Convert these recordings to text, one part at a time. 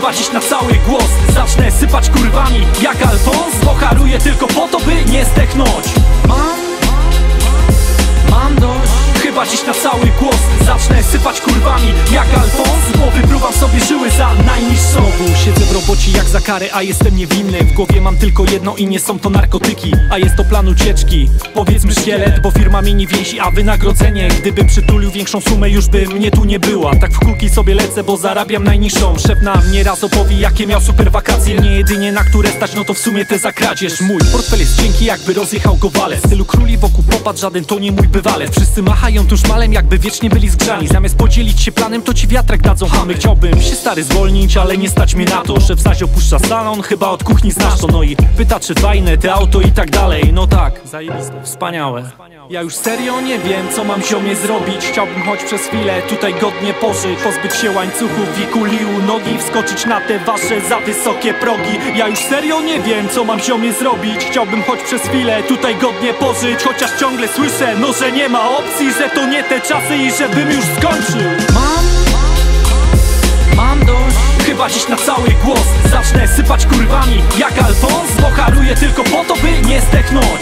Chyba dziś na cały głos zacznę sypać kurwami jak Alfons, bo haruję tylko po to, by nie zdechnąć. Mam dość. Chyba dziś na cały głos zacznę sypać kurwami jak Alfons, bo wypruwam sobie żyły za najniższą. Znowu siedzę w robocie jak za karę, a jestem niewinny. W głowie mam tylko jedno i nie są to narkotyki, a jest to plan ucieczki. Powiedzmy szkielet, bo firma mieni więzi, a wynagrodzenie. Gdybym przytulił większą sumę, już by mnie tu nie była. Tak w kulki sobie lecę, bo zarabiam najniższą. Szef na mnie raz opowie, jakie miał super wakacje. Nie jedynie na które stać, no to w sumie te za kradzież. Mój portfel jest cienki, jakby rozjechał go walec. W stylu króli wokół popatrz, żaden to nie mój bywalec. Wszyscy machają tu szmalem, jakby wiecznie byli zgrzani. Zamiast podzielić się planem, to ci wiatrak dadzą hamy. Chciałbym się stary zwolnić, ale nie stać mnie na to. Szef zaś opuszcza salon, chyba od kuchni znasz to. No i pyta, czy fajne te auto i tak dalej. No tak, zajebiste, wspaniałe. Ja już serio nie wiem, co mam ziomie zrobić. Chciałbym choć przez chwilę tutaj godnie pożyć, pozbyć się łańcuchów i kuli u nogi, wskoczyć na te wasze za wysokie progi. Ja już serio nie wiem, co mam ziomie zrobić. Chciałbym choć przez chwilę tutaj godnie pożyć, chociaż ciągle słyszę, no że nie ma opcji, że to nie te czasy i żebym już skończył. Mam dość. Chyba dziś na cały głos zacznę sypać kurwami jak Alfons, bo haruję tylko po to, by nie zdechnąć.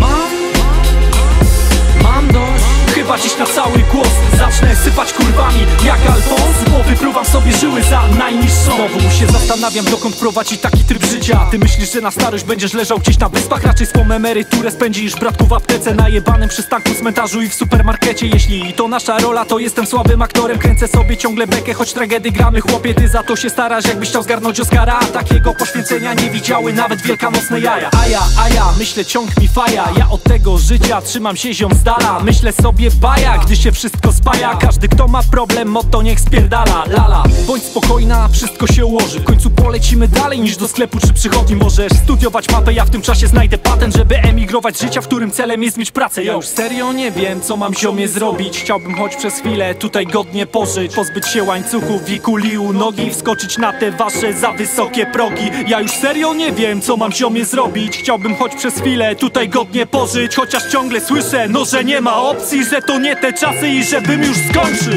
Mam dość. Chyba dziś na cały głos zacznę sypać kurwami jak Alfons, bo wypruwam sobie żyły za najniższą. Znowu się zastanawiam, dokąd prowadzi taki tryb życia. Ty myślisz, że na starość będziesz leżał gdzieś na wyspach? Raczej swą emeryturę spędzisz, bratku, w aptece, na jebanym przystanku, cmentarzu i w supermarkecie. Jeśli to nasza rola, to jestem słabym aktorem. Kręcę sobie ciągle bekę, choć tragedy gramy. Chłopie, ty za to się starasz, jakbyś chciał zgarnąć Oscara. A takiego poświęcenia nie widziały nawet wielkanocne jaja. A ja, myślę ciąg mi faja. Ja od tego życia trzymam się ziom z dala. Myślę sobie baja, gdy się wszystko spaja. Każdy, kto ma problem, motto niech spierdala. Lala, bądź spokojna, wszystko się ułoży. W końcu polecimy dalej niż do sklepu czy przychodni. Możesz studiować mapę, ja w tym czasie znajdę patent, żeby emigrować z życia, w którym celem jest mieć pracę. Ja już serio nie wiem, co mam ziomie zrobić. Chciałbym choć przez chwilę tutaj godnie pożyć, pozbyć się łańcuchów i kuli u nogi, wskoczyć na te wasze za wysokie progi. Ja już serio nie wiem, co mam ziomie zrobić. Chciałbym choć przez chwilę tutaj godnie pożyć, chociaż ciągle słyszę, no że nie ma opcji, że to nie te czasy i żebym już skończył.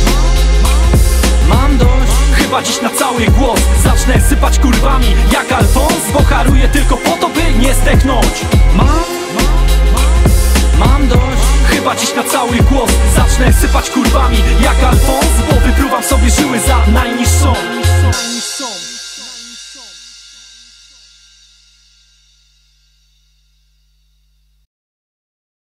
Mam dość. Chyba dziś na cały głos zacznę sypać kurwami jak Alfons.